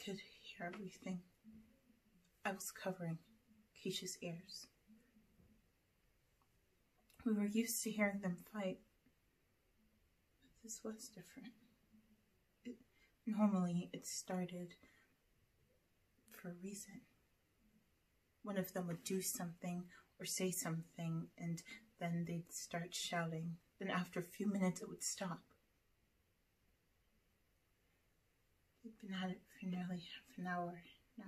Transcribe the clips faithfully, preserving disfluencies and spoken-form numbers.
could hear everything. I was covering Keisha's ears. We were used to hearing them fight, but this was different. It, normally, it started for a reason. One of them would do something or say something, and then they'd start shouting. Then after a few minutes, it would stop. They'd been at it for nearly half an hour now.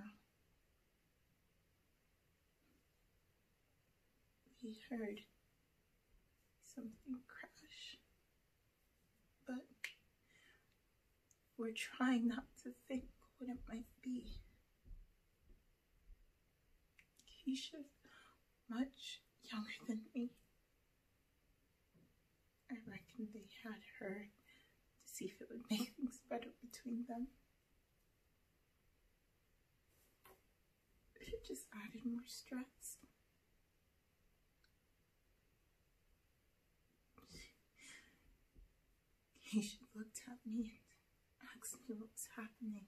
We heard something crash, but we're trying not to think what it might be. Keisha's much younger than me. I reckon they had her to see if it would make things better between them. But it just added more stress. Keisha looked at me and asked me what was happening.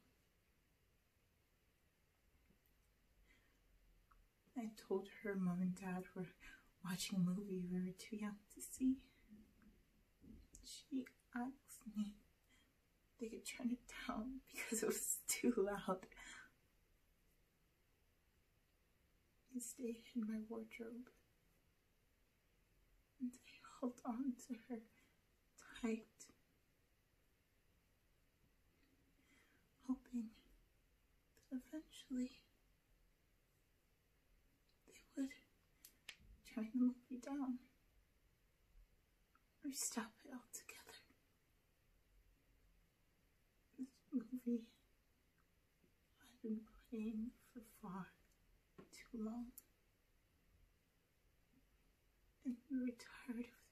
I told her Mom and Dad were watching a movie we were too young to see. She asked me if they could turn it down because it was too loud. I stayed in my wardrobe and I held on to her tight, hoping that eventually they would turn the movie down or stop it altogether. This movie had been playing for far too long, and we were tired of